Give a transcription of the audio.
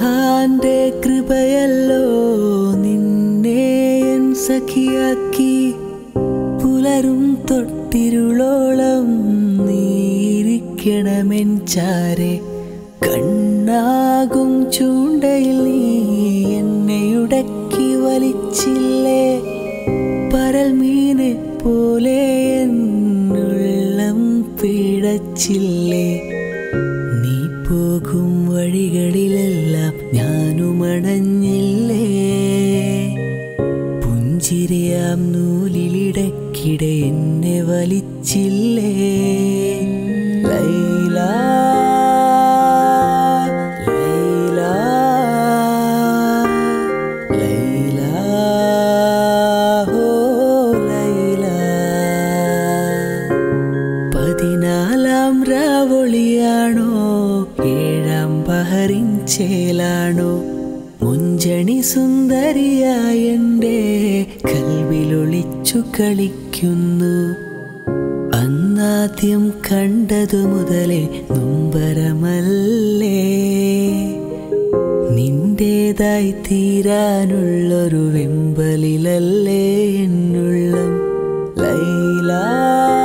മഹാന്റെ കൃപയല്ലോ നിന്നെ എൻ സഖിയാക്കി പുലരും തൊട്ടിരുളോളം നീരിക്കണമെൻ ചാരെ കണ്ണാകും ചൂണ്ടയിൽ നീ എന്നെയുടക്കി വലിച്ചില്ലേ പരൽ മീനെ പോലെ എന്നുള്ളം പിടച്ചില്ലേ നീ പോകും വഴികളിലെല്ലാം ഞാനുമണഞ്ഞില്ലേ പുഞ്ചിരിയാം നൂലിലിടക്കിടെ എന്നെ വലിച്ചില്ലേ ലൈല ലൈല ലൈല ഹോ ലൈല 14 രാവൊളിയാണോ 7 ബഹറിൻ ചേലാണോ മുഞ്ചണി സുന്ദരിയായ എൻ്റെ കൽവിലൊളിച്ചു കളിക്കുന്നു അന്നാദ്യം കണ്ടതു മുതലേ നൊമ്പരമല്ലേ നിന്റേതായി തീരാനുള്ളൊരു വെമ്പലിലല്ലേ എന്നുള്ളം ലൈല